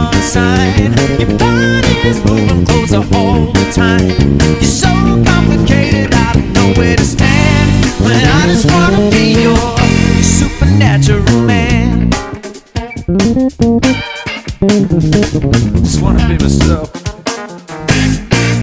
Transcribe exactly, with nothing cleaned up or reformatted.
sign. Your body's moving closer all the time. You're so complicated, I don't know where to stand. But I just wanna be your supernatural man. Just wanna be myself.